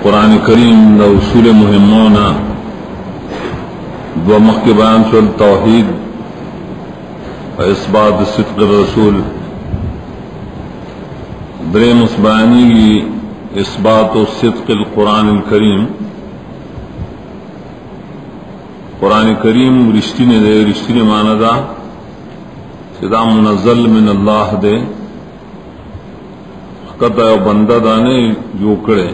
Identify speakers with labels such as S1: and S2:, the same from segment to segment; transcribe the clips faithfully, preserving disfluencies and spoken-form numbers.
S1: قرآن کریم دا اصول مهمونا دو مخ کے بیان شل توحید و اثبات صدق الرسول دریم اس بیانی کی اثبات و صدق القرآن الکریم. قرآن کریم رشتی نے دے رشتی نے مانا دا صدا منزل من اللہ دے قطع و بندہ دانے جو کرے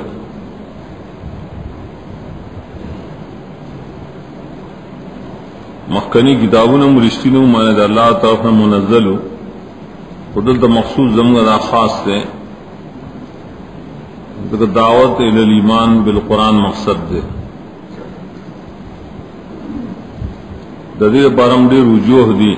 S1: مخکنی کتابوں نے رشتی نے مانا دا اللہ طرف میں منزل ہو خدل تا مخصوص زمگا دا خاص دے دعوت الایمان بالقرآن مقصد دے ددیر بارم دے رجوع دی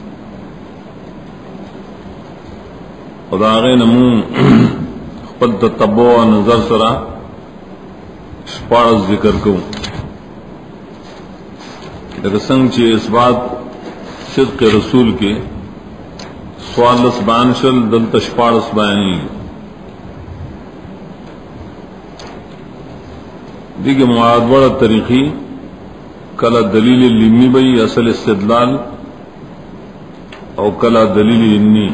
S1: خدا آغے نمو خپل تتبع و نظر سرا شپارس ذکر کو لیکن سنگ چی اس بات صدق رسول کے سوالس بیان شل دلت شپارس بیانی دیکھ معاد بڑا طریقی کلا دلیل لمی بئی اصل استدلال او کلا دلیل انی.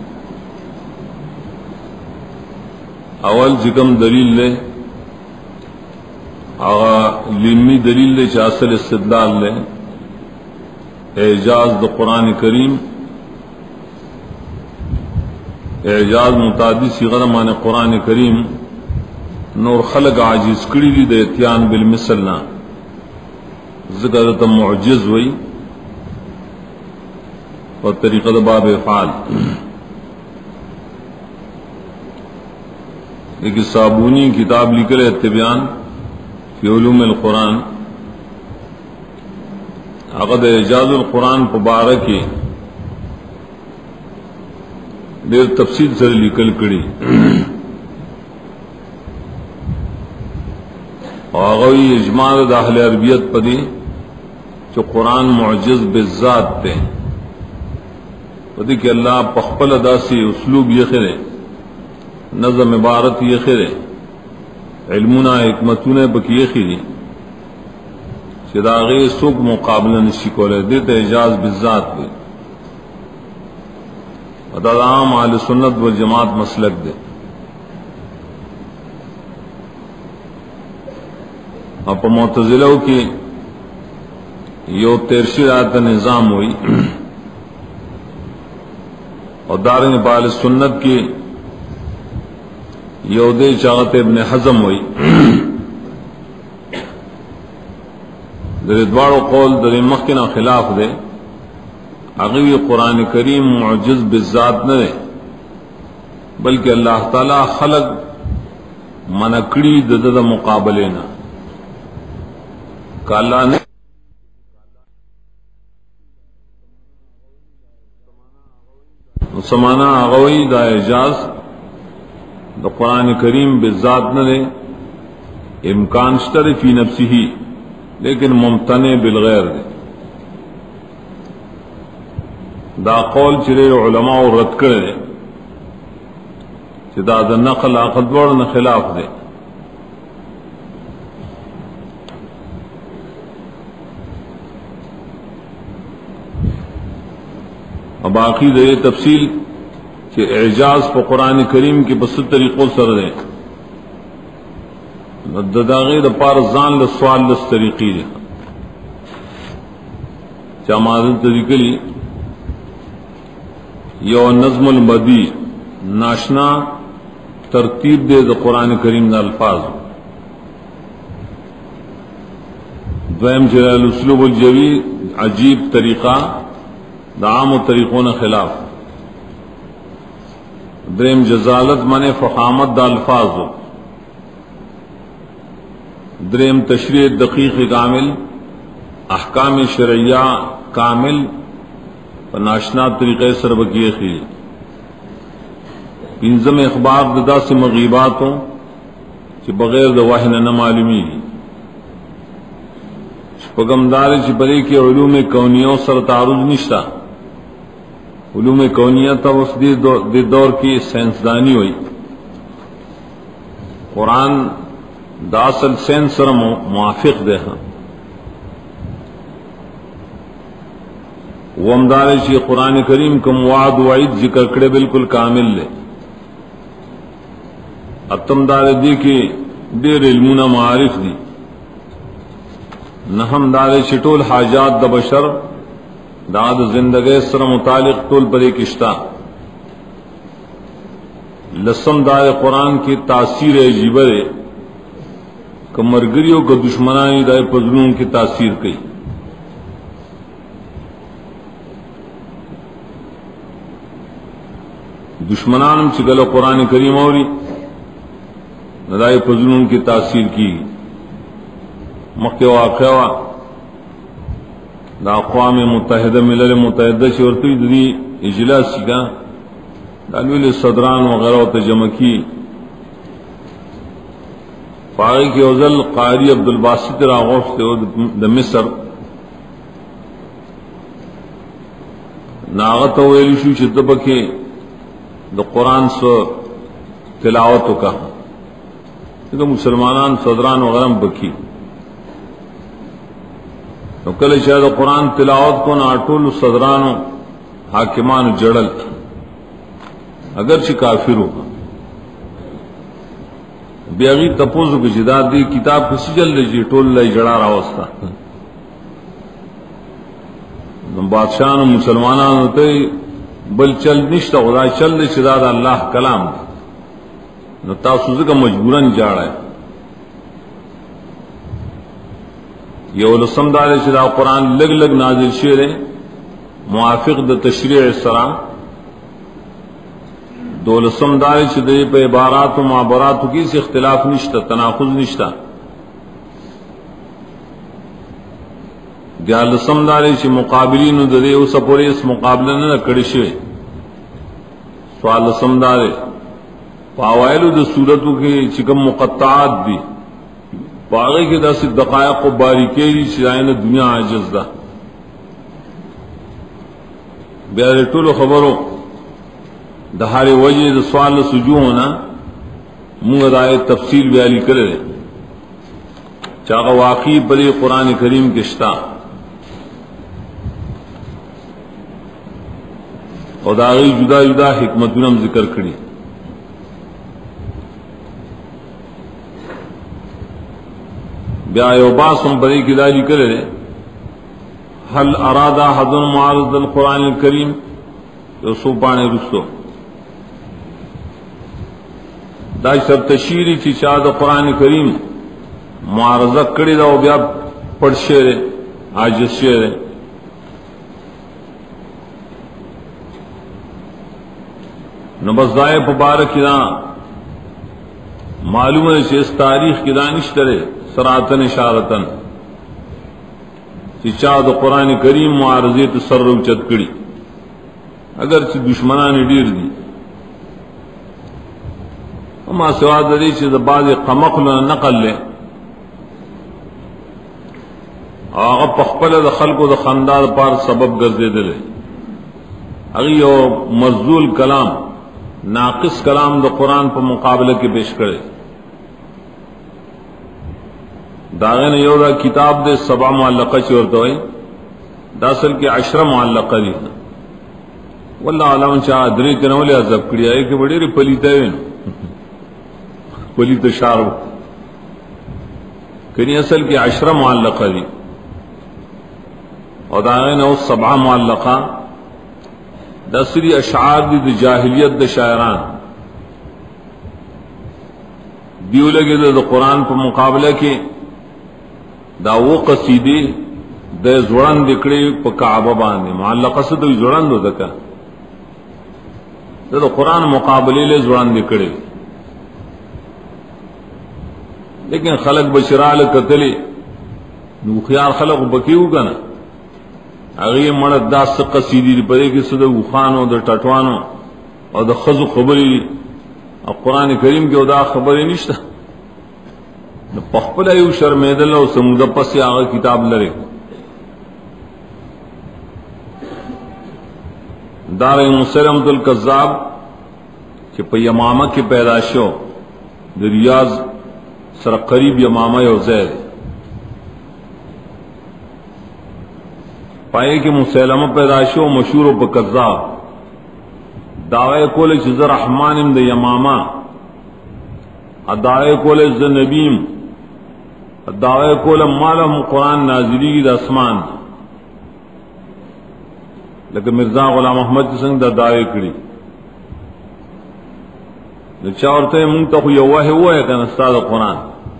S1: اول جکم دلیل لے آغا لمی دلیل لے چا اصل استدلال لے اعجاز دا قرآن کریم اعجاز متعدی صیغہ معنی قرآن کریم نور خلق عاجز کری دی دا اتیان بالمثلنا ذکر تا معجز ہوئی اور طریقہ دا باب افعال. ایک صابونی کتاب لکھ رہے تبیان فی علوم القرآن عقد اعجاز القرآن پبارکی دیر تفصیل سر لکل کری آغوی اجمال داخل عربیت پدی جو قرآن معجز بالذات تے پدی کہ اللہ پخپل ادا سی اسلوب یہ خرے نظم عبارت یہ خرے علمنا حکمتون بکی یہ خری شداغی سوک مقابلہ نشی کولے دیتا اعجاز بالذات دے ادا عام اہل سنت والجماعت مسلک دے. اپ معتزلہ کی یو تیرشی آیت نظام ہوئی اور دارنگ بال سنت کی یو دے چاغت ابن حزم ہوئی. در دوارو قول در مخنا خلاف دے اغیوی قرآن کریم معجز بالذات نہ دے بلکہ اللہ تعالی خلق منکڑی دد مقابلے نہ کالا نے سمانا آغوی دا اعجاز دا قرآن کریم بالذات نہ دے امکان شتر فی نفسی ہی لیکن ممتنع بالغیر دے. دا قول چرے علماء رد کرے چدا دا نقل عقد ورن خلاف دے. باقی دے تفصیل کہ اعجاز پہ قرآن کریم کی بس طریقوں سر دے دداغی دا پار زان لسوال لس طریقی دے چا معذر طریقہ لی یو نظم المدی ناشنا ترتیب دے دا قرآن کریم دا الفاظ دویم جلال اسلوب الجوی عجیب طریقہ دا عام و طریقون خلاف. دریم جزالت من فخامت دا الفاظ ہو. دریم تشریح دقیق کامل احکام شرعیہ کامل ناشنا طریقے سربکی خی. انضم اخبار ددا سے مغیبات ہوں کہ بغیر دواہن نہ معلومی پگمدار چپری کے علوم کونیوں سر تعارض نشتا. علوم کونیہ تب اس دی دور کی سائنسدانی ہوئی. قرآن دا اصل سین سر موافق دے ہاں ومدار شی قرآن کریم کم وعد وعید ذکر کرے بالکل کامل لے اتم دار دی کی دیر علمون معارف دی نہم دار شٹول حاجات دا بشر داد زندگی سر متعلق طول پر ایک اشتا لسم دار قرآن کی تاثیر عجیبہ ہے کہ مرگریوں کا دشمنانی دائے پزلون کی تاثیر کی دشمنان چکل قرآن کریم اوری ندائے پزلون کی تاثیر کی مکہ واقعہ دا اقوام متحدہ ملل متحدہ شورتی دی اجلاس کا دالویل صدران وغیرہ تجمع کی فاغی کے اوزل قاری عبدالباسط راغوف دا مصر ناغت ویلشو چدبکے دا قرآن سو تلاوتو کا کہ مسلمانان صدران وغیرہ بکی نو کل شاید قرآن تلاوت کو ناٹول صدران حاکمان جڑل اگرچہ کافر ہوگا بیاغی تپوزو کی جداد دی کتاب کسی جل دی ٹول لئی جڑا رہا وستا بادشاہ و مسلمانان ہوتے بل چل نشتا خدا چل دی شداد اللہ کلام نو تاسوزے کا مجبوراً جاڑا ہے یہ لسم دار شدہ قرآن لگ لگ نازل شیر ہے موافق دا تشریع سرا دو لسم دار شدہ پہ عبارات و معبرات کی سے اختلاف نشتا تناقض نشتا گیا لسم دار شدہ مقابلین دے اس پورے اس مقابلہ نہ کڑشوے سوال لسم دار پاوائلو دا صورتوں کے چکم مقطعات دی باغی کے دا سی دقائق و باریکی چرائن دنیا عاجز دا بیارے طول خبرو دہارے وجہ دا سوال سجو ہونا منگا دائے تفصیل بیالی کرے چاہا واقعی بلے قرآن کریم کشتا اور داغی جدا جدا حکمتونم ذکر کری بیا یو باس ہم بڑی کداجی کرے حل ارادہ حضن معارض القرآن الکریم یو سو پانے رسو دا سب تشیری چی چاہ دا قرآن کریم معارضہ کری دا و بیا پڑھ شیرے عاجز شیرے نبزدائے پبارک دا معلوم ہے کہ اس تاریخ کی دانش کرے سراتن اشارتن چی چاہ دا قرآن کریم معارضی تصرف چت کری اگر چی دشمنان ڈیر دی اما سواد دی چی دا بعض قمقل نقل لے آغا پخپل دا خلق و دا خاندار پار سبب گردے دلے اگی یو مرزول کلام ناقص کلام دا قرآن پر مقابلہ کی پیش کرے داغین یو دا کتاب دے سبع معلقہ چورتا ہوئی دا اصل کی عشرہ معلقہ دی واللہ علام چاہ ادری کنولی عذاب کری آئے کہ بڑی ری پلیتا ہے پلیتا شارو کنی اصل کی عشرہ معلقہ دی اور داغین او سبع معلقہ دا سری اشعار دی دا جاہلیت دا شاعران دیو لگے دا, دا قرآن پر مقابلہ کی دا وہ قصیدی دا زوران دکڑے پا کعبہ باندے معلقہ سے تو زوران دو دکا دا, دا قرآن مقابلے لے زوران دکڑے لیکن خلق بشرال قتلے نو خیال خلق بکیو کا نا اگر مرد دا سا قصیدی دی پدے کسی دا وخانو دا ٹٹوانو اور دا خزو خبری اور قرآن کریم کے دا خبری نشتا پخپل ایو شرمیدل و سمودہ پس آغا کتاب لرے دار مسلمت القذاب کہ پا یمامہ کی پیداشو در ریاض سره قریب یمامه یو ځای دی پائے کہ مسلمہ پیدا شو مشہور و کذاب دعوی کول چې زه رحمان ام د یمامه ادعای کول ز نبیم ادعای کول مالم قرآن نازلی د اسمان لکه مرزا غلام احمد څنګه د دعوی کړي نو چا ورته مونږ ته یو وه وای کنه استاد قرآن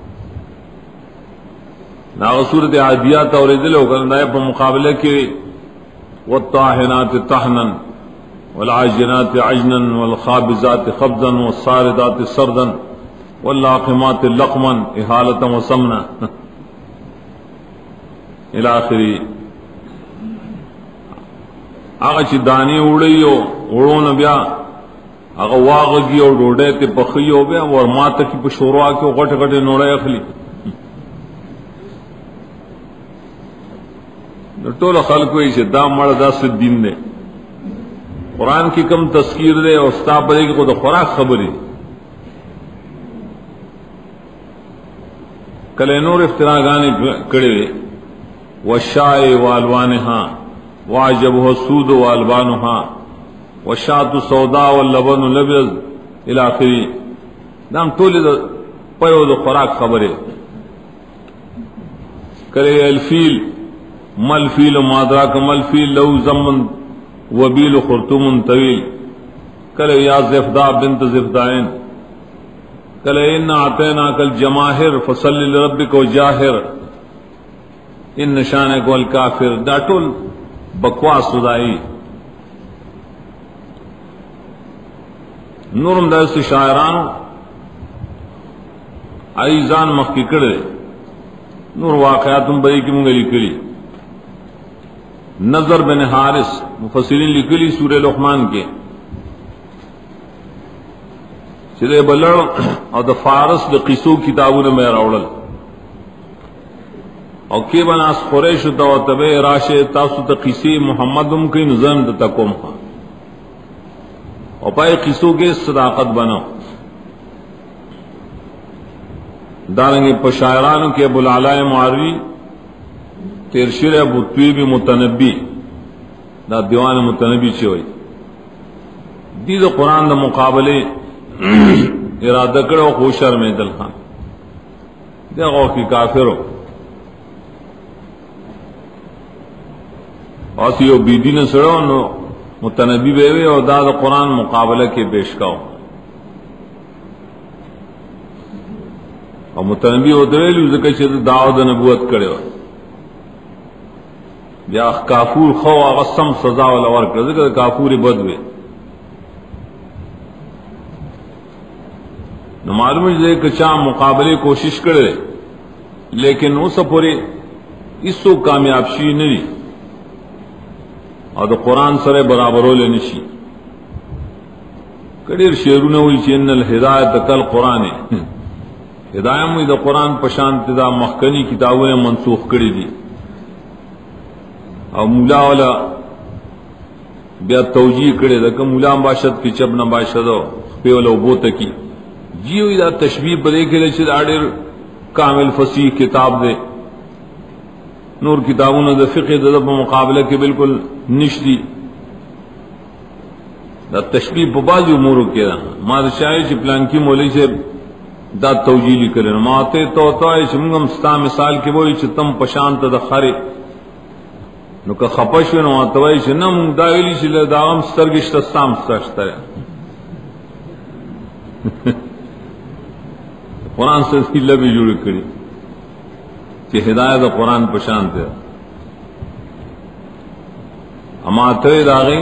S1: ناغه صورت عادیات اوریدل او کنه په مقابله کې والطاحنات طحنا والعاجنات عجنا والخابزات خبزا والصاردات سردا واللاقمات لقما احالة وسمنا الى آخری هغه چې دانی وړیو وړون بیا هغه واغږي او ډوډۍ ته پخیو بیا ورماته کې په شوروا کې غټ غټ نوړې اخلي نو ټول خلکو یې چې دا مړ داس دین دی قرآن کی کم تذکیر دے او ستا پدې کې خود خوراک خبرې کله نور افتراګانې کړې وي وشای والوانها واجبه السود والبانها وشات السوداء واللبن الابيض الى اخره دام ټول په یو د خوراک خبرې کړې الفیل مل فیل مادراک مل فیل لو زمن وبیل خرطوم طویل کله یا زفدا بنت زفدائن کله ان اعطیناک الجماهر فصل لربک وجاهر ان شانک والکافر دا ټول بکواس خدای نورم داس شاعران ایزان مخکی کړه نور واقعاتم بری کی مونږ لیکلي نظر بن حارث مفسرین لکلی سورہ لقمان کے چلے بلڑ اور دا فارس دا قصو کتابوں نے میں راوڑل اور کی بناس قریش تا و تبع راشے تاسو تا قصی محمدم کی نظام دا تکوم خان اور پائے قصو کے صداقت بنو دارنگی پشاعرانوں کے ابو العلاء معروی تیرشیر ابو طیب متنبی دا دیوان متنبی چوئی دی دا قرآن دا مقابلے ارادہ کرو خوشر میں دل خان دے غو کی کافرو آسی یو بیدی نے سڑو نو متنبی بیوے اور دا دا قرآن مقابلہ کے پیش کاؤ اور متنبی ہوتے ہوئے لیو ذکر چیز دعوت نبوت کرے ہو بیا کافور خو غسم سزا ولا ورکړه ځکه کافور بد وي نو معلومه ده چې چا مقابله کوشش کړي لیکن اوس پورې ایسو کامیاب شي نه دي او د قران سره برابرول نه شي کډیر شعرونه وایي چې ان الهدایت کل قران هدایت مو د قران په شان تدا مخکنی کتابونه منسوخ کړي دي او مولا والا بیا توجیہ کرے دا کہ مولا باشد کی چب نہ باشد پہ والا بوت کی جیو دا تشبیہ بدے کے لئے چھے آڑے کامل فصیح کتاب دے نور کتابوں نے دا فقہ دا دا مقابلہ کے بالکل نشتی دا تشبیہ ببازی امورو کیا دا ما دا شاہی چھ پلان کی مولی چھے دا توجیہ لی کرے ما آتے تو تو آئے چھ منگم ستا مثال کے بوئی چھ تم پشانت دا خارے نو که خپش نو اتوای چې نه مونږ دا ویلی چې له داغم سترګشت سام ستشته قرآن سے سیله به جوړ کړي چې هدایت قرآن په شان ده اما ته داغه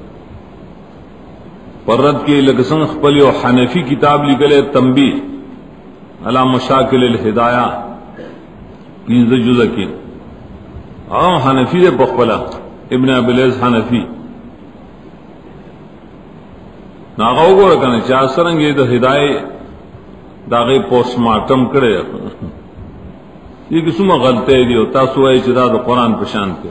S1: پرد کې لکه څنګه خپل یو حنفی کتاب لیکل تنبیه علی مشاکل الهدایه پنځه جزء کې آم حنفی دے بخبلا ابن ابلیز حنفی ناغاو گو رکھنے چاہ سرنگی دا ہدای داغی پوسٹ مارٹم کرے یہ کسو میں غلطے دیو تاسو ہے چدا دا قرآن پشان کے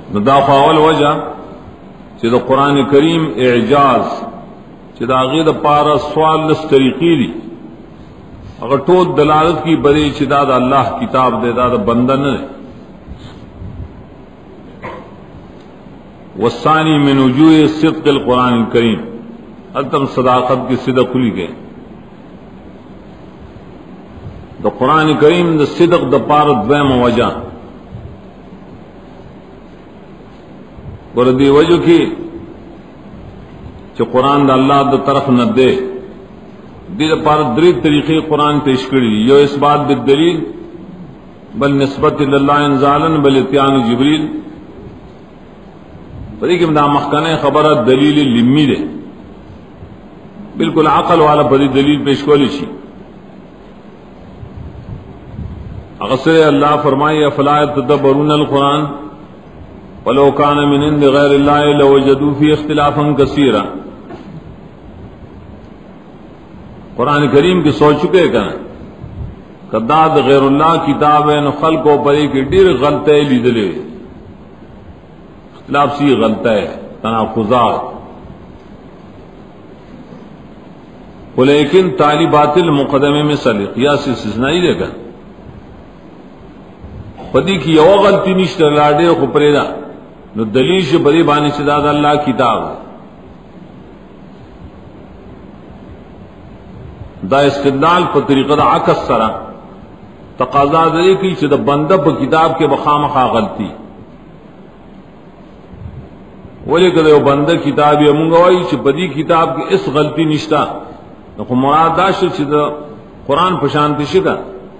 S1: دا فاول وجہ چې د قرآن کریم اعجاز چې دا هغې دپاره څوارلس طریقې دي، هغه ټول دلالت کی بدی چې دا د الله کتاب دی، دا د بنده نه دی. والثانی من وجوه صدق القرآن الکریم، التم صداقت کی صدق کھلی گئے. دا قرآن کریم دا صدق دا پار دویم وجہ وردی وجہ کی چھ قرآن دا اللہ دا طرف نہ دے دی دا پار دری طریقے قرآن پیش کری، یو اس بات بالدلیل، بل نسبت اللہ انزالا، بل اتیان جبریل. پدی کہ دا مخکنے خبر دلیل لمی دے، بالکل عقل والا پدی دلیل پیش کولی چھی. اغسر اللہ فرمائی افلا يتدبرون القرآن ولو كان من عند غیر اللہ لوجدوا فی اختلافا کثیرا. قرآن کریم کی سوچ چکے کہنا کداد غیر اللہ کتاب ہے نو خلق و پری کی ڈیر غلط ہے لیدلے، اختلاف سی غلط ہے تناقضات، لیکن طالبات المقدمے میں سلق یا سی سزنائی دے گا پدی کی یو غلطی نشتر لاڈے خو پریدا نو دلیل شو بدی بانی صدا دا اللہ کتاب. دا استدلال پر طریقہ دا عکس سرا تقاضا دے کی چھ دا بندہ پا کتاب کے بخامخا غلطی، ولی کہ دا بندہ کتاب یا منگوائی چھ بدی کتاب کی اس غلطی نشتا نو خو مراد دا شو چھ دا قرآن پشانتی شکا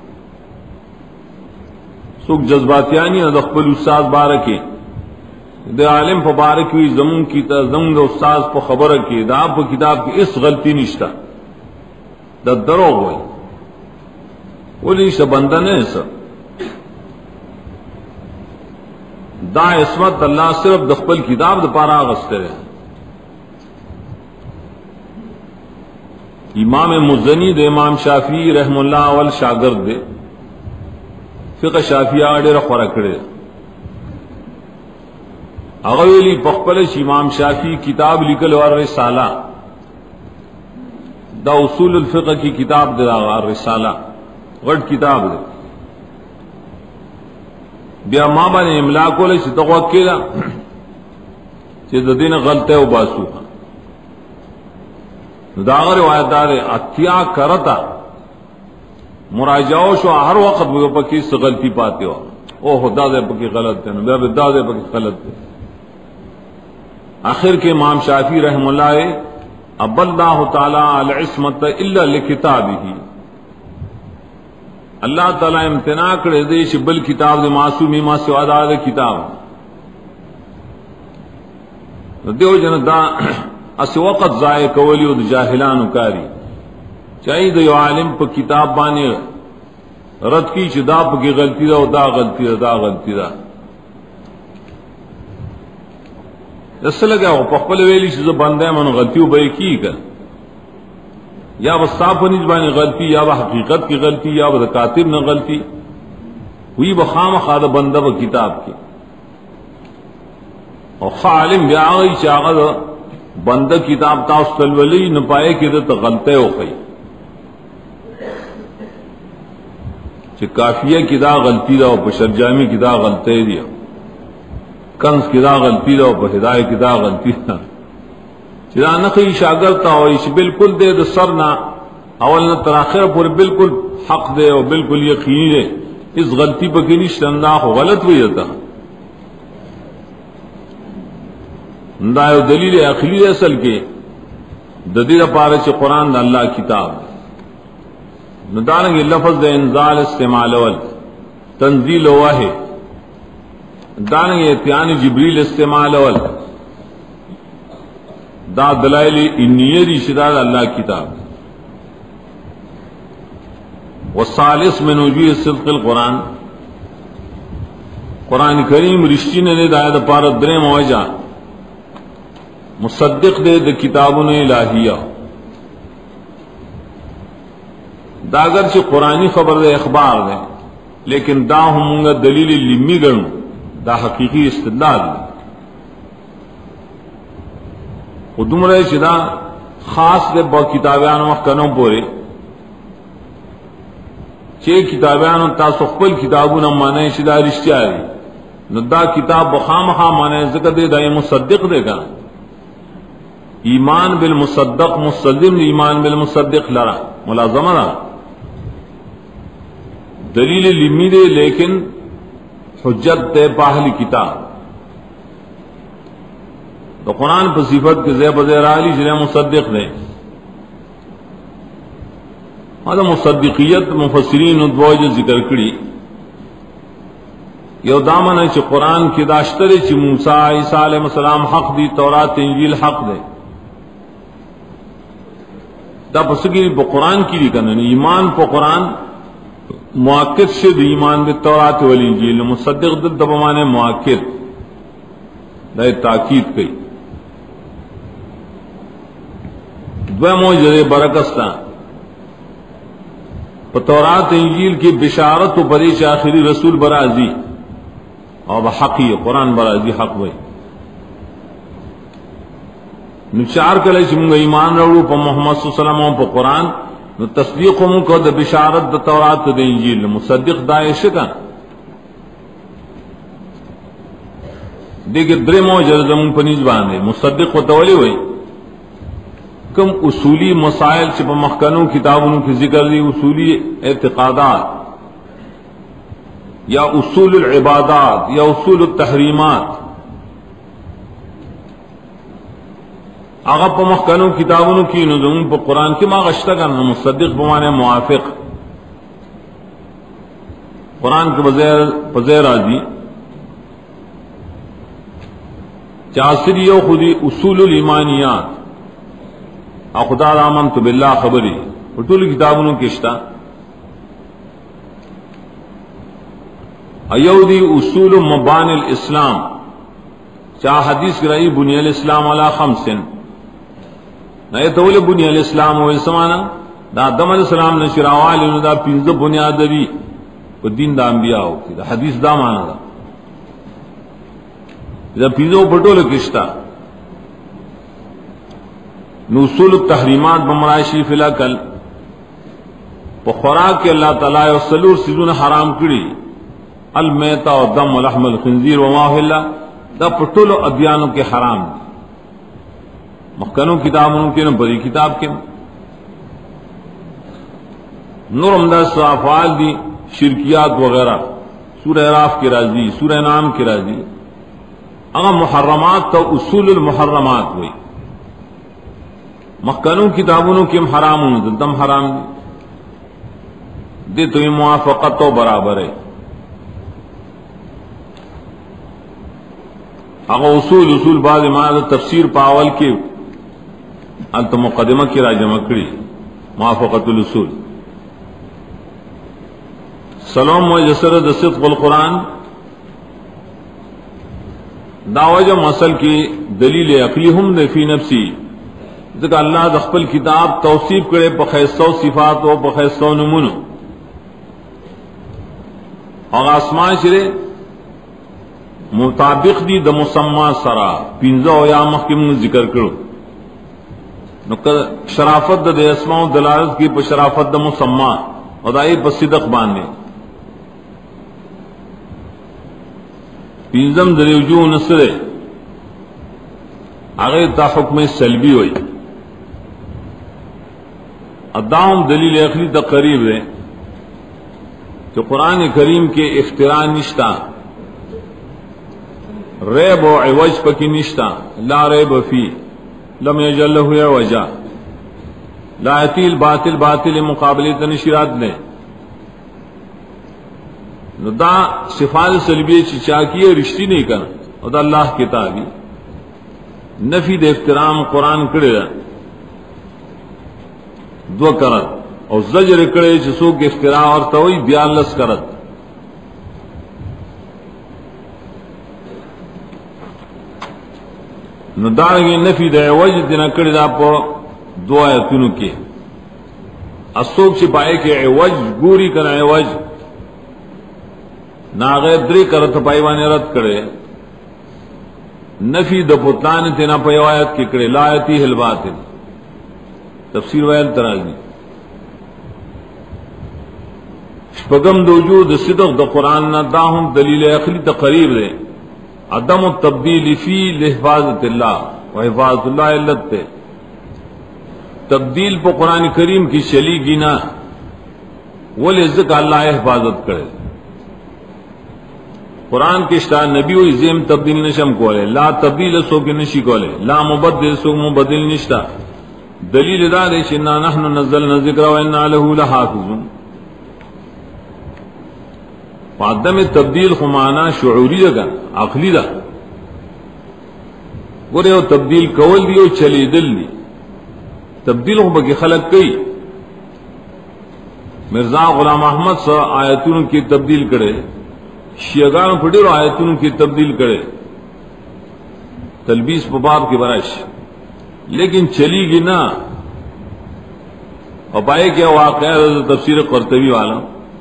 S1: سوک جذباتیانی نہ دخبل استاذ بارکی دے عالم پا بارکی زمون کی تا زمون دا استاذ پا خبر کی دا آپ پا کتاب کی اس غلطی نشتا دا دروغ ہوئی ولی سا بندہ نہیں سا دا عصمت اللہ صرف دخبل کتاب دا پارا آغستے رہے. امام مزنی دے امام شافعی رحم اللہ اول شاگرد دے فقہ شافعیہ ډېر خورا کړی. هغه ویلي په خپل امام شافعی کتاب لیکل او رسالہ دا اصول الفقہ کی کتاب دی، رسالہ غټ کتاب دی. بیا ما باندې املا کولای چې دغه کېدا چې د دین غلطه او باسو دا غره روایت دار اتیا کرتا مراجعو شو ہر وقت وہ پکی سے غلطی پاتے ہو او خدا دے پکی غلط ہے نہ بدا دے پکی غلط ہے. آخر کے امام شافعی رحم اللہ اب اللہ تعالی العصمت الا لکتابہ، اللہ تعالی امتناع کرے دے چ بل کتاب دے معصومی ما سوا دا کتاب دیو جن دا اس وقت ضائع کولی او جاہلان کاری چاہیے دو عالم پا کتاب بانی رد کی چھ دا پا کی غلطی دا و دا غلطی دا دا غلطی دا اس لگا وہ پخپل ویلی چھ بندہ من غلطیو بے کی کر یا بستا پا نیز بانی غلطی یا با حقیقت کی غلطی یا با کاتب نہ غلطی ہوئی بخام خاد بندہ با کتاب کی اور خالم بیا آگئی چاہا دا بندہ کتاب تاستل ولی نپائے کی دا تا غلطے ہو خی کہ کافیہ کی دا غلطی دا و شرجامی کی دا غلطی دیا، کنز کی دا غلطی دا و ہدایہ کی دا غلطی دا چدا نقی شاگرد تا و اس بالکل دے دا سرنا اولنا تراخر پور بالکل حق دے و بالکل یقینی دے اس غلطی پا کی نشت انداخ و غلط بھی جاتا اندایو دلیل اخلی اصل کے ددیر پارے چھ قرآن دا اللہ کتاب ندارنگی لفظ دے انزال استعمال اول تنزیل واحد دارنگی اتیان جبریل استعمال اول دا دلائل انیہ رشدہ اللہ کتاب. والثالث من وجوہ صدق القرآن، قرآن کریم رشتی نے دے دایت پارت درے موجہ مصدق دے دے کتابوں الہیہ دا اگرچہ قرآنی خبر دے اخبار دے لیکن دا ہمونگا دلیل لمی گرن دا حقیقی استدلال دی. خودم رہے چدا خاص دے با کتابیان مخکنوں پورے چھ کتابیان تاسو خپل کتابوں مانے شدا رشتہ دی نو دا کتاب بخامخا مانے ذکر دے دا مصدق دے گا. ایمان بالمصدق مستلزم ایمان بالمصدق لرا ملازمہ لرا دلیل لمی دے لیکن حجت دے پاہلی کتاب تو قرآن پر صفت کے زیب زیر عالی جنہیں مصدق دے. ہاں مصدقیت مفسرین ادواج ذکر کری یو دامن ہے چھ قرآن کی داشتر چھ موسیٰ عیسیٰ علیہ السلام حق دی تورات انجیل حق دے دا پسگی با قرآن کی لی کرنے ایمان پا قرآن مؤکد شد ایمان بی تورات والانجیل مصدق دل دبانے مؤکد دا تاکید کئی دو موجد برکستان پا تورات انجیل کی بشارت و بریش آخری رسول برازی اور بحقی قرآن برازی حق بھئی نچار کلے چمگا ایمان روڑو پا محمد صلی اللہ علیہ وسلم پا قرآن نو تصدیق ہم کو دا بشارت دا تورات دا انجیل مصدق دائش کا دیکھ درے موجد زمون پنیز باندے مصدق و تولی ہوئی کم اصولی مسائل چپا مخکنوں کتابوں کی ذکر دی اصولی اعتقادات یا اصول العبادات یا اصول التحریمات آغا پا مخکنوں کتابوں کی نظمون پا قرآن کی ما غشتا کرنا مصدق بمانے موافق قرآن کے بزیر آدھی چاسری و خودی اصول الایمانیات خدا آمنت باللہ خبری اٹول کتابوں کشتا ایودی اصول مبان الاسلام چاہ حدیث کرائی بنی الاسلام علی خمسن نئے طول بنی الاسلام و اسمانا دا آدم علیہ السلام نشراوالی دا پینزد بنیادری و دین دا انبیاء ہوتی دا حدیث دا مانا دا دا پینزد پٹول کشتا نصول التحریمات بمرائشی فلا کل پا خوراک کے اللہ تعالی و سلور سیزون حرام کری المیتا و دم و لحم الخنزیر و ماہ اللہ دا پٹول و ادیانوں کے حرام دی مخکنوں کتابوں کے نم بری کتاب کے نورم دا صافال دی شرکیات وغیرہ سورہ اعراف کی راضی سورہ نام کی راضی اگر محرمات تو اصول المحرمات ہوئی مخکنوں کتابوں کی حرام ہوں دم حرام دے تو موافقت تو برابر ہے اگر اصول اصول بعض امام تفسیر پاول کے انت مقدمہ کی راجمہ کری موافقت الاصول سلام و جسر صدق القرآن داوجہ مسل کی دلیل عقلی ہم نے فی نفسی ذکر اللہ دخپل کتاب توصیف کرے بخیصو صفات و بخیصو نمون اور آسمان شرے مطابق دی د مسمى سرا پینزو یا محکم ذکر کرو نو شرافت د اسماء و دلالت کی پر شرافت د مسمى اور دائی پر صدق باندھے پینزم در وجوہ نصرے آگے تا حکم سلبی ہوئی ادام دلیل عقلی تا قریب ہے کہ قرآن کریم کے اختراع نشتا ریب و عوج پکی نشتا لا ریب فی لم یجل له عوجا لا یتیل باطل باطل مقابلی تنشیرات نے دا صفات سلبی چچا کی رشتی نہیں کرنا اور دا اللہ کتابی نفی دے احترام قرآن کرے دو کرت اور زجر کرے جسو کے اختراع اور توئی بیالس کرت ندارگی نفی دے عوج دینا کردی دا پا دو آیتونو کے اسوک چی پائے کہ عوج گوری کنا عوج ناغیر دری کرت پایوانی رد کرے نفی د بطلان تینا پیوایت کی کرے لا یتیہ الباطل تفسیر ویل تراجی شپگم د وجود صدق د قرآن نہ داہم دلیل عقلی تقریب دے عدم التبدیل فی لحفاظت اللہ و حفاظت اللہ علت تے تبدیل پہ قرآن کریم کی چلی گی نہ وہ لذت اللہ حفاظت کرے قرآن کے اشتہار نبی ہوئی زیم تبدیل نشم کولے لا تبدیل سو کے نشی کولے لا مبدل سو مبدل نشتا دلیل دا دے شنا نحن نزلنا ذکر و انا لہو لحافظون عدم تبدیل خمانا شعوری دا عقلی دا گورے وہ تبدیل کول دی و چلی دل دی تبدیل خو بکی خلق کئی مرزا غلام احمد سا آیتون کی تبدیل کرے شیعگان پھڑیر آیتون کی تبدیل کرے تلبیس بباب کی برش لیکن چلی گی نا اور پائے کیا واقعہ تفسیر قرطبی والا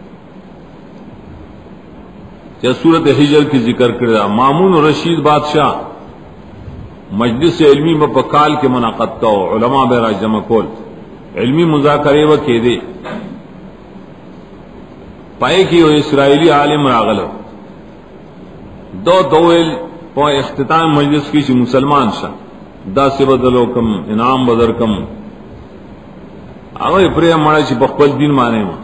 S1: یا صورت حجر کی ذکر کرے مامون رشید بادشاہ مجلس علمی میں پکال کے منعقد کا علماء بہرا جمع کول علمی مذاکرے و کے دے پائے کی وہ اسرائیلی عالم راغل ہو دو دویل پو اختتام مجلس کی چی مسلمان شاہ دا سے بدلو کم انعام بدر کم آگا پرے مڑا چی بخبل دین مانے ما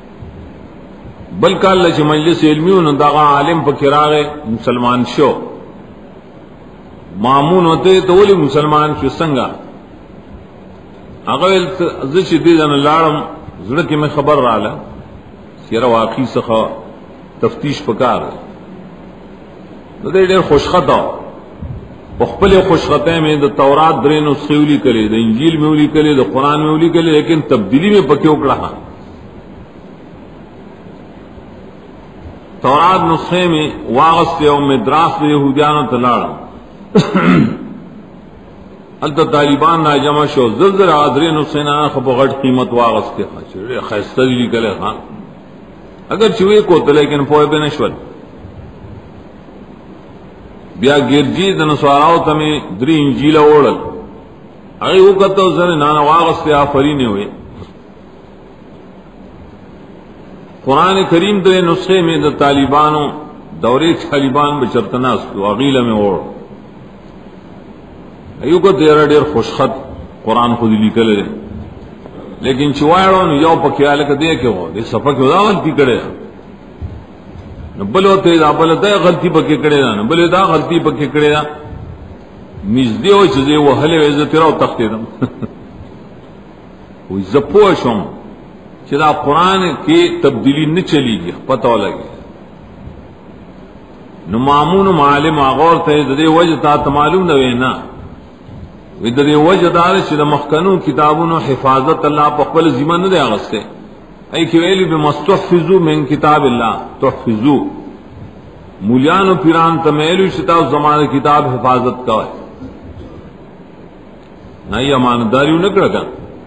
S1: بلکہ اللہ چی مجلس علمیون داغا عالم پا کراغے مسلمان شو معمون ہوتے تو ولی مسلمان شو سنگا آگا زچی دیدن لارم زڑکی میں خبر رالا سیرہ واقعی سخوا تفتیش پکار دے دیر خوشخط آو بخپل خوشخطے میں دا تورات درے نسخے اولی کلے دا انجیل میں اولی کلے دا قرآن میں اولی کلے لیکن تبدیلی میں پکے اکڑا تورات نسخے میں واغستے او مدراس دے یہودیانو تلاڑا التا طالبان نا جمع شو زلزل آدرے نسخے نا خب غٹ قیمت واغستے خیستہ دیلی کلے خان اگر چوئے کو تو لیکن پوئے بے نشول بیا گرجی د نسواراو تمہیں دری انجیل اوڑل اگئی وہ کہتا ہو زن نانا واغستے آفرینے ہوئے قرآن کریم در نسخے میں دا طالبانوں دورے طالبان بچرتناس تو اغیلہ میں اوڑ ایو کو دیرہ دیر خوشخط قرآن خود لکلے لیکن چوائڑوں یو پکیالے کا دے کے ہو دے صفحہ کی دا غلطی کرے نبلو تے دا بل دا غلطی پکے کرے دا نبلو دا غلطی پکے کرے دا نزدے ہو چیزے وہ حلے عزت راو تختے دا وہ زپو شوم چیزا قرآن کی تبدیلی نہ چلی گیا پتہ لگے نو معمون معالم آغور تے دے وجہ تا تمالوم دوے نا دے وجہ دار چیزا مخکنو کتابونو حفاظت اللہ پقبل زیمان نہ دے آغستے ای کہ ویلی بمستحفظو من کتاب اللہ تحفظو مولیان و پیران تمیلو شتاو زمان کتاب حفاظت کا ہے نئی امانداریو نکڑکا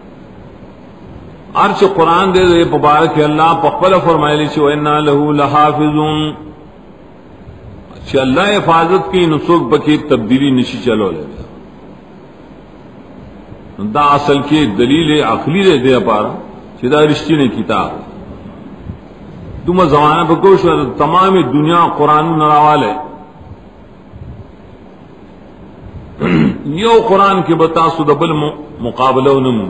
S1: ارچ قرآن دے دے پبارک اللہ پقبل فرمائلی چھو انا لہو لحافظون چھ اللہ حفاظت کی نسوک بکی تبدیلی نشی چلو لے دا اصل کی دلیل عقلی دے دے پارا چیدہ رشتی نے کتاب تم زمانہ پہ کوش تمام دنیا قرآن نراوالے یو قرآن کے بتا سو دبل مقابلہ نمو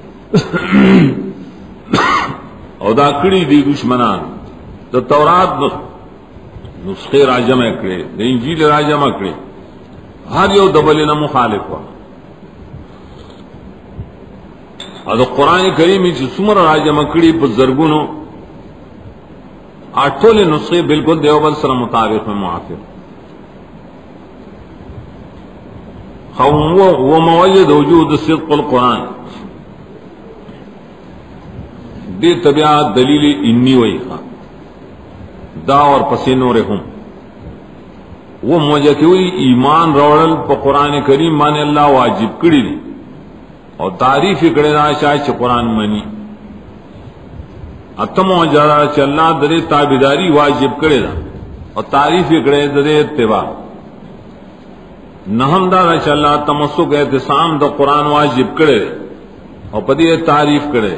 S1: او دا کڑی دی دشمنان دا تورات نسخے راجمہ کرے دا انجیل راجمہ کرے ہر یو دبل نہ مخالف ہوا اور قرآن کریم چی سمر راجہ مکڑی پر زرگونو آٹھولے نسخے بالکل دیوبند سر مطابق میں معافر وہ موجد وجود صدق القرآن دے طبیعت دلیل انی وئی خواہ دا اور پسینو رہوں وہ موجہ کی ہوئی ایمان روڑل پا قرآن کریم مانے اللہ واجب کڑی دی اور تعریف کرے دا شاید چھ قرآن منی اتم و جارا چھ اللہ درے تابداری واجب کرے دا اور تعریف کرے دے اتباع نہم دا چ اللہ تمسک اعتصام دا قرآن واجب کرے اور پدی تعریف کرے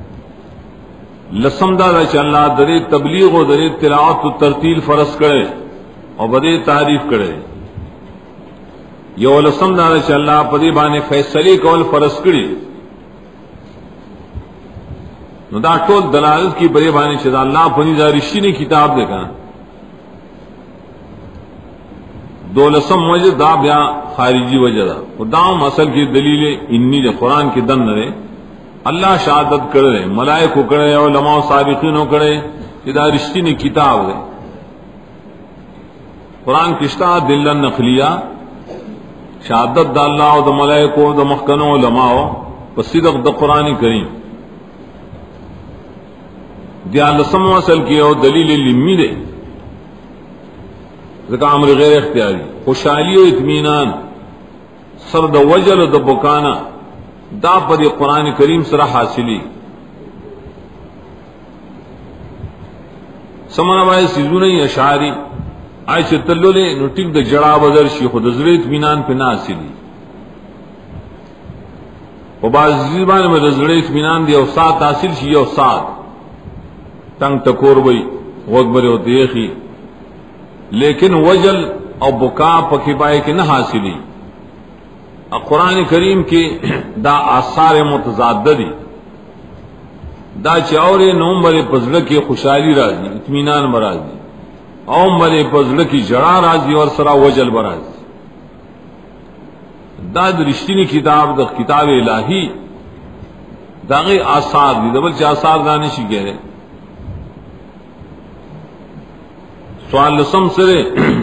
S1: لسم دا چ اللہ درے تبلیغ و درے تلاوت و ترتیل فرض کرے اور بدے تعریف کرے یو لسم دا چ اللہ پدی بانے فیصلے کول فرض کری نو دا ټول دلالت کی بڑے بانے چدا اللہ پنی دا رشی نے کتاب دیکھا دولسم وجہ دا بیا خارجی وجہ دا دام اصل کی دلیل انی دے قرآن کی دن رہے اللہ شہادت کرے ملائکو کرے علماء سابقینو کرے چدا رشی نے کتاب دے قرآن کشتا دل نقلیہ شہادت دا اللہ و دا ملائکو دا مخکنو علماء پسیدق دا قرآن کریم دیا لسم اصل کی او دلیل لمی دے ذکا عمر غیر اختیاری خوشحالی و اطمینان سر دا وجل و دا بکانا دا پر یہ قرآن کریم سرا حاصلی سمنا بائی سیزو نہیں اشعاری آئی چھ تلو لے نو ٹک دا جڑا بدر شی خود ازر اطمینان پہ نا حاصلی و بعض زیبان میں ازر اطمینان دی او سات حاصل شی او سات تنگ ٹکور بئی غوگ برے ہوتے ایخی لیکن وجل اور بکا پکی پائے کی نہ حاصلی قرآن کریم کی دا آثار متضاد دی دا چاور نومبر پزڑ کی خوشحالی راضی اطمینان برازی اومبر پزڑ کی جڑا راضی اور سرا وجل برازی دا رشتینی کتاب دا کتاب الہی دا غی آثار دی دبل چا آثار دانشی کہہ رہے سوال لسم سرے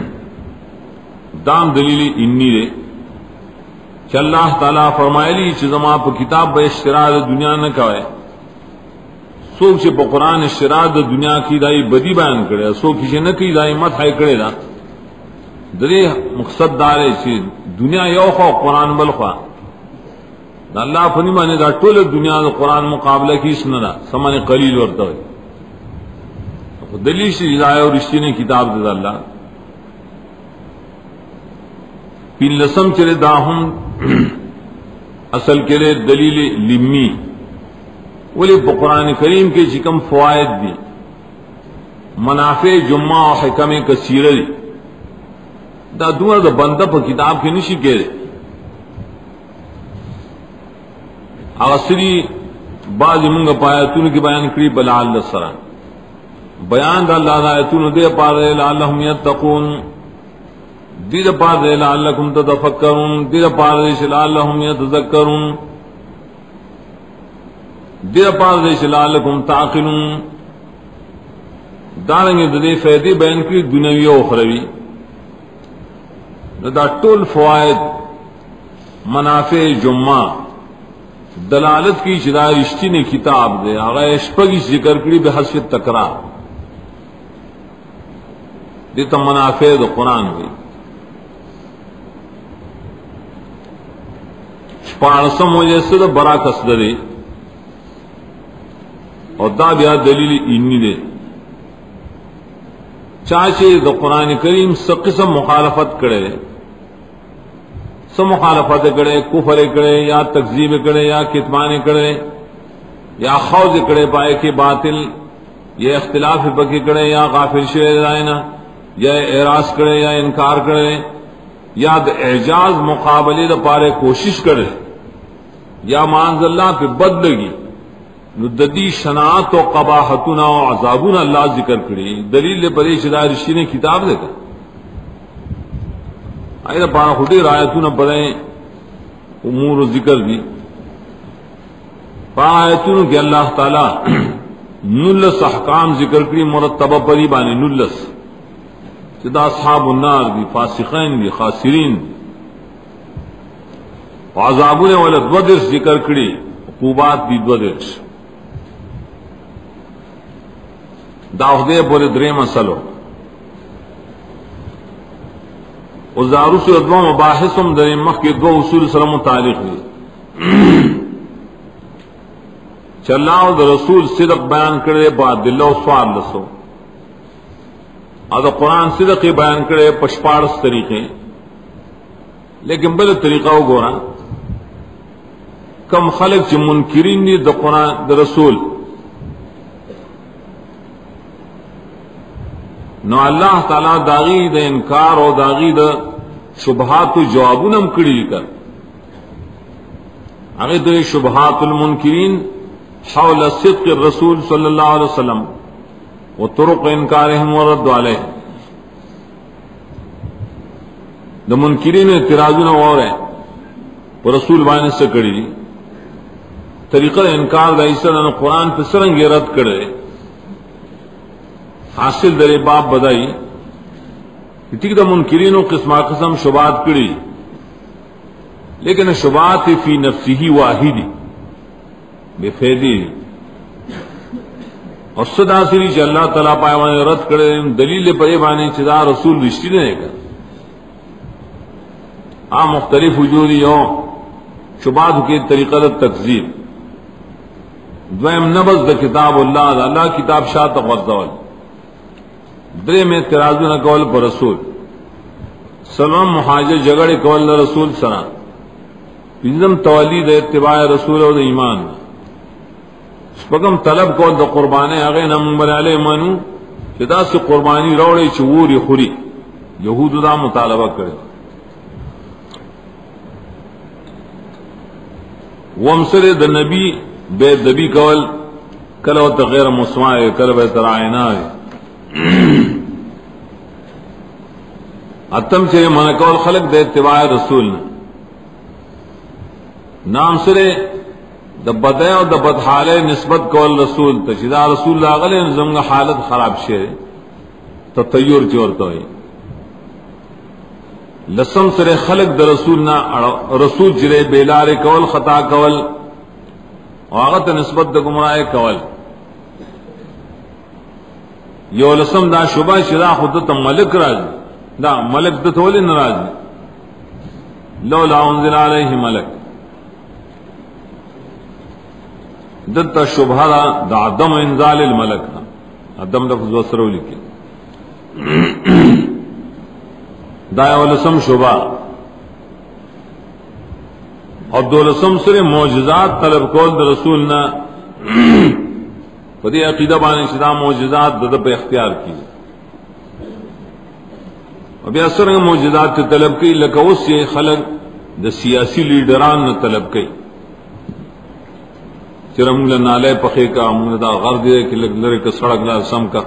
S1: دام دلیل انی دے کہ اللہ تعالیٰ فرمائے لی چیزما پا کتاب با اشتراع دا دنیا نہ کوئے سوک چے پا قرآن اشتراع دا دنیا کی دائی بدی بیان کرے سوک چے نکی دائی مدحائی کرے دا دری مقصد دارے چے دنیا یو خواہ قرآن بل خواہ دا اللہ فنی مانے دا طول دنیا دا قرآن مقابلہ کی سننا سمانے قلیل ورطا ہوئی دلیل سے ہدایہ اور رشتی نے کتاب دے اللہ پین لسم چلے داہم اصل کے لئے دلیل لمی ولی قرآن کریم کے چکم فوائد دی منافع جمعہ و حکم کثیر دی دا دونہ دا بندہ پا کتاب کے نشی کے دے اغسری بعض منگا پایتون کی بیان کری بلا اللہ سران بیان دا اللہ آیتون دے پار دے لعلہم یتقون دی دا پار دے لعلکم تتفکرون دی دا پار دے لعلہم یتذکرون دی دا پار دے لعلکم تعقلون دارنگی دے فیدی بیان کی دنیاوی و اخروی دا طول فوائد منافع جمعہ دلالت کی چدا رشتی نے کتاب دے آغا اشپگی ذکر کری بحث تکرار دیتا منافع دا قرآن ہوئی شپارسم وجہ سے دا برا قصدرے اور دا بیا دلیل انی دے چاچے دا قرآن کریم سا قسم مخالفت کرے سا مخالفت کرے کفر کرے یا تکذیب کرے یا کتمان کرے یا خوض کرے پائے کے باطل یا اختلاف پکی کرے یا غافل شوئے دائنا یا اعراض کرے یا انکار کرے یا اعجاز مقابلے دا پارے کوشش کرے یا معاذ اللہ پہ بد لگی ندی شناعت و قباحتنا و عذابنا اللہ ذکر کری دلیل پدے شدہ رشی نے کتاب دے کر آئی دا پارا خودی رایتون پدے امور و ذکر دی پارا آیتون کہ اللہ تعالی نلس احکام ذکر کری مرتبہ پری بانے نلس دا اصحاب النار دی فاسقین دی خاسرین عذابون والا دو درس ذکر کری عقوبات دی دو درس داخدے بولے درے مسلو ازارو سے ادوہ مباحثم در مخ کے دو اصول سر متعلق دی چلاو در رسول صدق بیان کرے با دلو سوال لسو اور دا قرآن صدق بیان کرے پشپارس طریقے، لیکن بل طریقہ ہو گورا کم خلق چی منکرین دی دا قرآن دا رسول، نو اللہ تعالی داغی دا انکار اور داغی دا شبہات و جوابونم کڑی کر اگر دو شبہات المنکرین حول صدق الرسول صلی اللہ علیہ وسلم و طرق انکارہم ورد علیہ، دا منکرین اعتراضون اور ہے وہ رسول بانے سے کڑی طریقہ انکار دا عیسیٰ قرآن پہ سرنگی رد کرے حاصل در باب بدائی ٹھیک دا منکرین و قسمہ قسم شبہات کڑی، لیکن شبہات فی نفسی واحدی بے فیدی اور صدا سری چ اللہ تعالیٰ پائے رد کرے دلیل پرے بانے چدا رسول رشتی نہیں کر آ مختلف وجودی ہو شبہات کے طریقہ دا تکذیب دویم نبض دا کتاب اللہ دا اللہ کتاب شاہ تغذول درے میں اعتراض نہ کول پر رسول سلام مہاجر جگڑے کول نہ رسول سنا پنجم تولی دا اتباع رسول و دا ایمان شپگم طلب کول دا قربانے اگے نمبر علیہ منو چدا سے قربانی روڑے چوری خوری یہود دا مطالبہ کرے ومسر دا نبی بے دبی کول کلو تغیر مسمائے کلو ترائنا اتم سے من کول خلق دے اتباع رسول نام سرے دا بدے اور دا بدحالے نسبت کول رسول تشدہ رسول اللہ غلے نظم حالت خراب شے تطیر چورتا ہوئی لسم سرے خلق دا رسول نا رسول جرے بیلار کول خطا کول واغت نسبت دا گمراہ کول یو لسم دا شبہ شدا خود تا ملک راج دا ملک دا تولی نراج لولا انزل علیہ ملک دتا شبہ دا دا عدم انزال الملک عدم لفظ وسرو لکی دا یو لسم شبہ اور دو لسم سر معجزات طلب کول دا رسولنا پدی عقیدہ بانے شدا معجزات دا پہ اختیار کی ابھی اثر معجزات طلب کی لکوس سے خلق دا سیاسی لیڈران نہ طلب کی چرم نالے پخے کا مونږ دا غر دے کہ لرے کا سڑک لا سم کا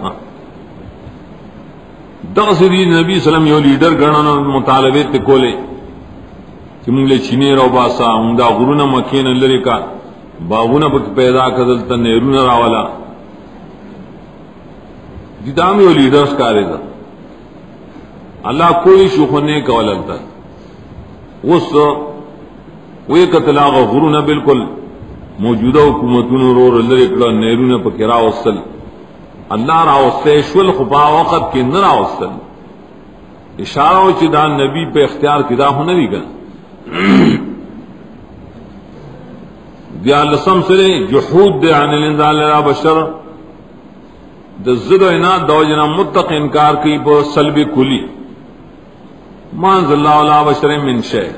S1: دغسری نبی سلام یو لیڈر گنانا مطالبے تے کولے کہ مونږ له چینه رو باسا مونږ دا غرونه مکین لري کا باغونه پک پیدا کدل ته نهرونه راوالا دام یو لیڈرز کارے دا اللہ کوئی شوخنے کا وللتا اس وہ قتل غرونه بالکل موجودہ حکومتونو رو لرکڑا نیرونه پک راوصل اللہ راوصل شول خفا وقت کے نہ راوصل اشارہ و چدا نبی پہ اختیار کدا ہونا بھی گا دیا لسم سرے جحود دے عن الانزال لا بشر د زد و عناد دو جنا متق انکار کی پہ سلب کلی مانز اللہ علا بشر من شے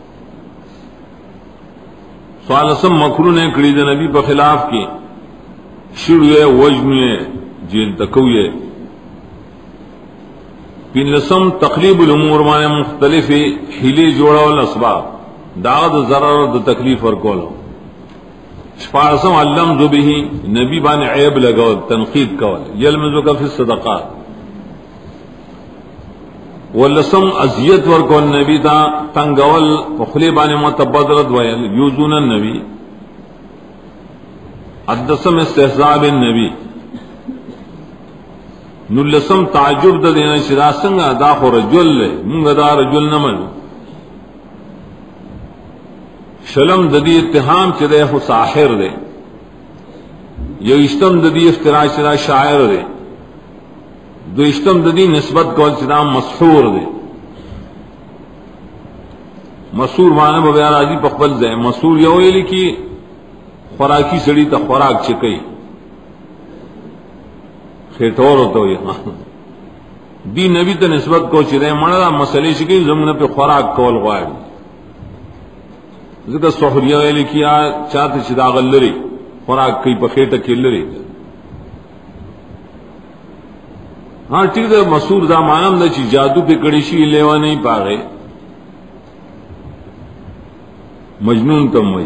S1: سوال اسم مکرو نے کڑی دے نبی پہ خلاف کی شروع وجنوے جیل تکوئے پین لسم تقلیب الامور مانے مختلف حیلی جوڑا والاسباب داغت ضرر دا تکلیف ورکولو شپارسم علم ذو بھی نبی بان عیب لگو تنقید کول یلمزو کا فی الصدقات واللسم ازیت ورکول نبی تا تنگول وخلی بان متبدرت ویل یوزون النبی الدسم استحزاب النبی نلسم تعجب دا دینا شدا سنگا دا خو رجل لے منگا دا رجل نمن شلم دا دی اتحام چدے خو ساحر دے یو اشتم دا دی افتراء چدا شاعر دے دو اشتم دا دی نسبت کول چدا مسحور دے مسحور مانا ببیار آجی پخبل دے مسحور یو ایلی کی خوراکی سڑی تا خوراک چکئی خیٹور ہوتا ہوئی دی نبی ته نسبت کو چې مړه مسلې شي زمونه په خوراک کول غواړي ځکه سحریه ویل کیا چاته چې دا غلري خوراک کوي په خېټه کې لري. ہاں ٹھیک ہے مسور دا مانم دا چی جادو پہ کڑی شی لیوا نہیں پاگے مجنون تم وئی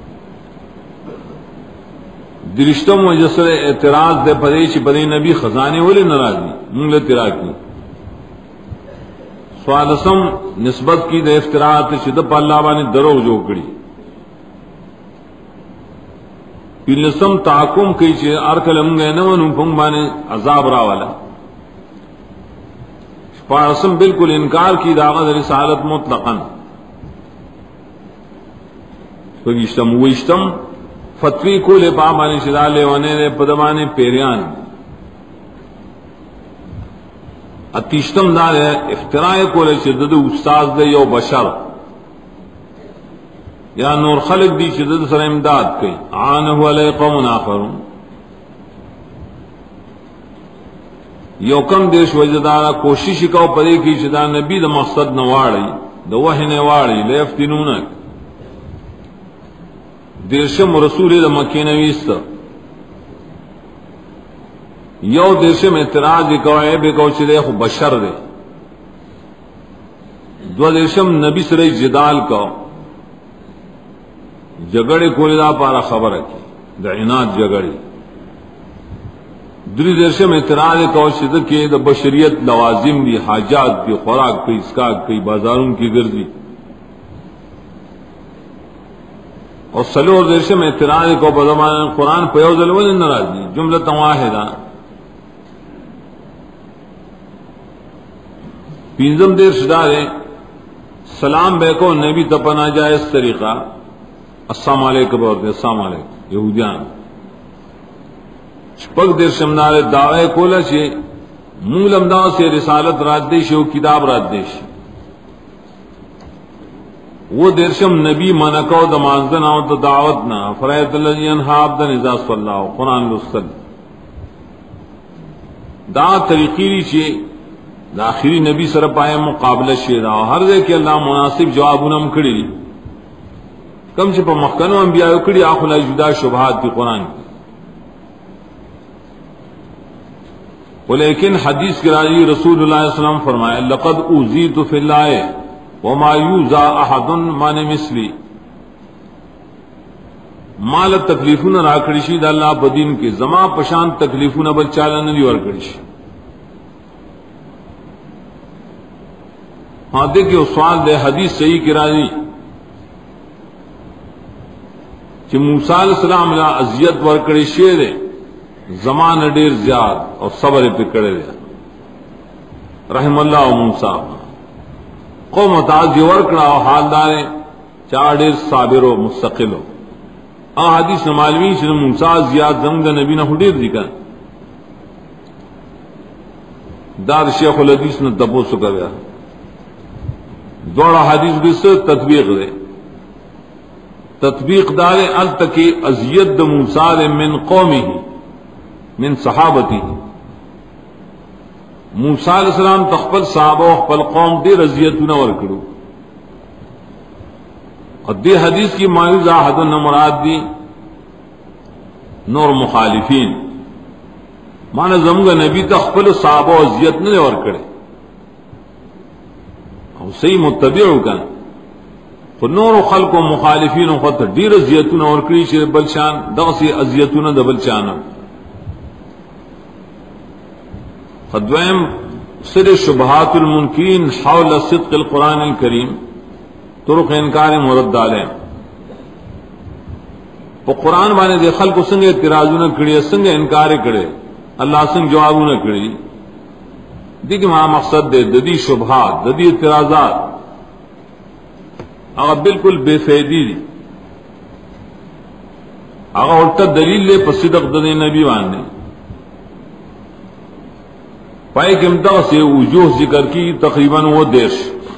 S1: درشتم و جسر اعتراض دے پدے چی پدے نبی خزانے والے ناراضی منگ اعتراض کی سوالسم نسبت کی دے افتراض چی دپ اللہ بانے دروغ جو کڑی پلسم تحکم کی چی ارکلم گئے نمانو پنگ بانے عذاب را والا پارسم بالکل انکار کی داغت رسالت مطلقاً فگشتم ویشتم فتوی کو لے پامانی شدالے ونے لے پدمانے پیریان اتیشتم دار ہے افتراء کو لے شدد استاذ دے یو بشر یا نور خلق دی شدد سر امداد کئی آنہو علیہ قوم آخرون یو کم دیش وجدارا کوشش کو پدے کی چدا نبی دا مقصد نواڑی دا وحی نواڑی لیفتنونک دیرشم رسول دا مکی نویست یو دیرشم اعتراض کو عیب کو چدے خو بشر دے دو دیرشم نبی سر جدال کو جگڑے کولی دا پارا خبر کی دا عناد جگڑی دری درشم اعتراض کوشد کے دا بشریت لوازم دی حاجات دی خوراک کی اسکاک کی بازاروں کی گردی اور سلور درشم اعتراض کو بدمان قرآن پیوزل ول ناراضی جملہ واحدہ پینزم درش دارے سلام بے کو نبی تپنا جائز طریقہ السلام علیکم اور السلام علیکم یہودیان شپک دیر شمدار دعوے کولا چھے مول امداؤ سے رسالت رات دیش و کتاب رات دیش وہ دیرشم نبی منکو دا مانزدنا و دا دعوتنا فرایت اللہ انحاب دا نزاز صلی اللہ قرآن لسل دا طریقی چھے دا آخری نبی سر پائے مقابلہ شیدہ ہر دے کہ اللہ مناسب جوابونم کڑی کم چھے پا مخکنو انبیاء کڑی آخلا جدا شبہات کی قرآن کی ولیکن حدیث کے راضی رسول اللہ علیہ وسلم فرمائے لقد اوذیت فی اللہ وما یوزا احد من مثلی مال تکلیفون راکڑشی دا اللہ بدین کے زما پشان تکلیفون بل چالا ندی ورکڑشی. ہاں دیکھئے سوال دے حدیث صحیح کی راضی کہ موسیٰ علیہ السلام لا عذیت ورکڑشی دے زمان ڈیر زیاد اور صبر پہ کڑے دیا رحم اللہ و موسیٰ قوم تعالی ورکڑا و حال دارے چار ڈیر صابر و مستقل ہو آ حدیث معلومی سے موسیٰ زیاد زمد نبی نہ ڈیر دکھا دار شیخ الحدیث نے تپو سکا گیا دوڑا حدیث بھی سے تطبیق دے تطبیق دارے التکی ازید موسیٰ من قومی من صحابتی موسیٰ علیہ السلام تخپل صحابہ و خپل قوم دے رضیتون ورکڑو اور دے حدیث کی معنی زاہد مراد دی نور مخالفین معنی زمگا نبی تخپل صحابہ و عزیت نے ورکڑے اور صحیح متبعو کن تو نور خلق و مخالفین و خط دیر عزیتون ورکڑی چھ بلشان دغسی عزیتون دا بلشان خدویم سر شبہات المنکرین حول صدق القرآن الکریم طرق انکار مرد دالیں وہ قرآن بانے دے خلق سنگ اعتراضوں نہ کڑی سنگ انکار کڑے اللہ سنگ جوابوں نہ کڑی دیکھ مہا مقصد دے ددی شبہات ددی اعتراضات اگر بالکل بے فیدی دی اگر الٹا دلیل لے پر صدق ددی نبی بانے پائے کہ امتاق سے وجوہ ذکر کی تقریباً وہ دیش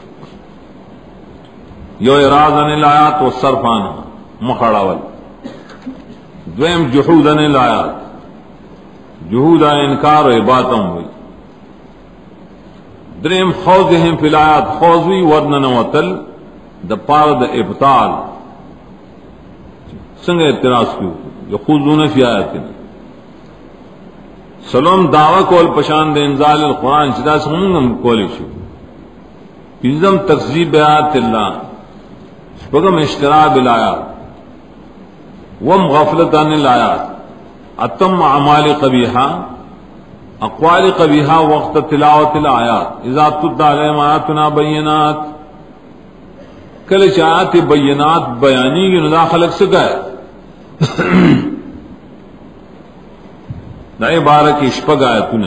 S1: یو اراز ان الآیات و صرفان مخڑاول دویم جحود ان الآیات جحود ان انکار و عباتم ہوئی دریم خوضهم فی الآیات، خوضوی ورننوتل د پار د ابطال سنگ اعتراض کیو یخوضون فی آیاتنا. سلام دعوی کول پشان د انزال القرآن چدا سمونگم کولی شو. پنزم تکذیب آیات اللہ، شپگم اشتراب الآیات، وم غفلت عن الآیات، اتم اعمال قبیحہ، اقوال قبیحہ وقت تلاوت الآیات، اذا تتلی علیہم آیاتنا بینات، کل آیات بینات بیانی کی ندا خلق سکا ہے. نئے بارک اشپگ آیتون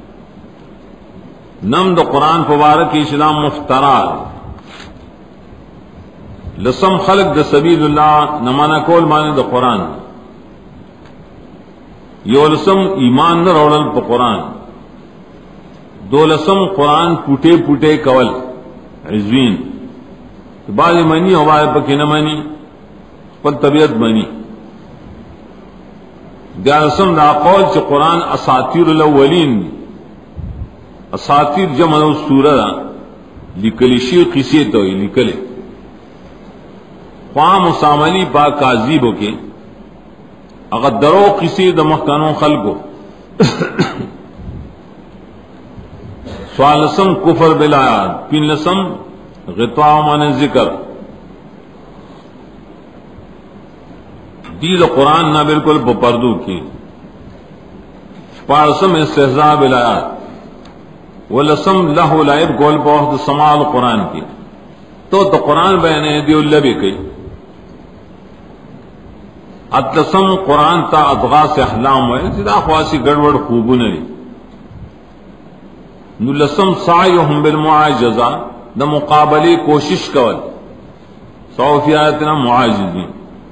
S1: نم دا قرآن فبارک اسلام مفترا لسم خلق دا سبیل اللہ نمانا کول مانے دا قرآن، یو لسم ایمان نہ روڑل پا قرآن، دو لسم قرآن پوٹے پوٹے کول عزوین، بعض منی ہو بعض پکی نہ منی پل طبیعت منی. دیارسم دا قول چھ قرآن اساطیر الاولین، اساطیر جمع دو سورہ دا لکلی شیر قصے تو لکلے خواہ مساملی پا کاذیب ہو کے اگر درو قصے دا مخکنوں خلقو. سوال لسم کفر بالآیات، پین لسم غطاء من ذکر، دید قرآن نہ بالکل بپردو کی. پارسم استہزاء بالآیات، ولسم لہو لعب گول بوحد سماع قرآن کی. تو تو قرآن بینے دیو اللہ بھی کئی. اتلسم قرآن تا ادغاس احلام ہوئے جدا خواسی گڑوڑ خوبو نری. نلسم سعیہم بالمعاجزہ، دا مقابلی کوشش کول، سو فی آیتنا معاجزین.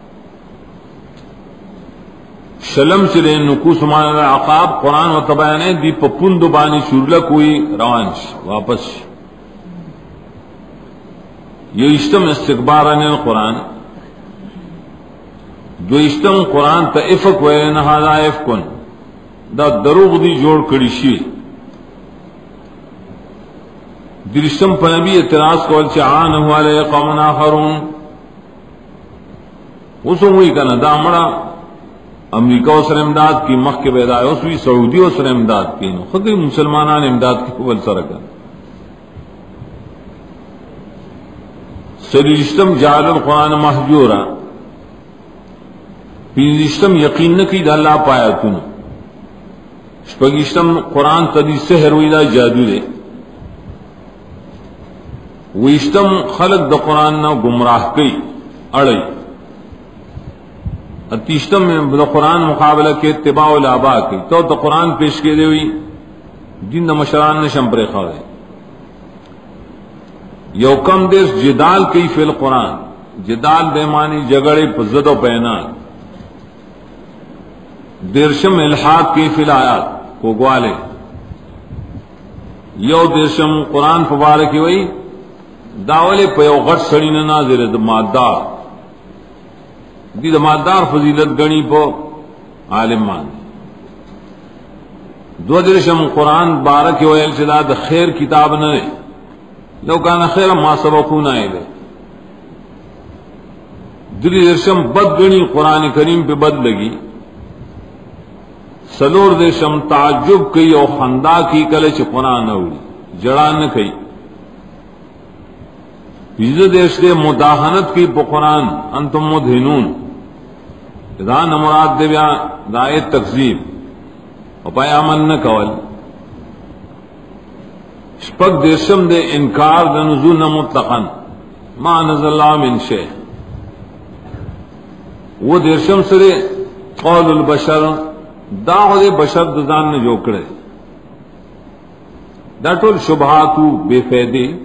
S1: شلم چلے نکوس مان عقاب قرآن و تبیانے دی پپند بانی شورلہ کوئی روانش واپس. یہ اشتم استکبار عن القرآن، جو اشتم قرآن تا افق ویلے نہادا افکن دا دروغ دی جوڑ کری شی. درشتم پا نبی اعتراض کول چعان ہوا لے قومن آخرون، اسو ہوئی کنا دا مڑا امریکہ اسر امداد کی مخ کے بیدائے اسوی سعودی اسر امداد کی نو خدی مسلمانان امداد کی قبل سرکا. سریشتم جعل القرآن محجورا، پینزشتم یقین نکی دا اللہ پایا تنو، شپگشتم قرآن تدی سحر ہوئی دا جادو دے، ویشتم خلق دا قرآن نا گمراہ کئی اڑئی، اتیشتم میں دا قرآن مقابلہ کے اتباع الابا کی. تو دا قرآن پیش کے دے ہوئی جن دا مشران نے شمپرے خواہے. یو کم دیس جدال کی فی القرآن، جدال دے مانی جگڑے پزد و پینان. دیرشم الحاق کی فی الآیات کو گوالے. یو دیرشم قرآن فبارکی ہوئی داولے پیو غٹ سڑی نازر دا مادار دی دا مادار فضیلت گنی پو عالم مان. دو درشم قرآن بارک ویل چلا دا خیر کتاب نہ لو کانا خیر ما سبقون آئے لے. دری درشم بد گنی قرآن کریم پہ بد لگی. سلور درشم تعجب کی او خندا کی کلے چھ قرآن اوڑی جڑان نہ کئی. بیزو دیش دے مداہنت کی پا قرآن انتم مدہنون، اذا نمراد دے بیا دائے تکذیب و پایا من نکول. شپک دیشم دے انکار دے نزول مطلقاً ما نزل اللہ من شے. وہ دیشم سرے قول البشر داغ دے بشر دزان نے جو کرے دا ٹول شبہاتو بے فیدے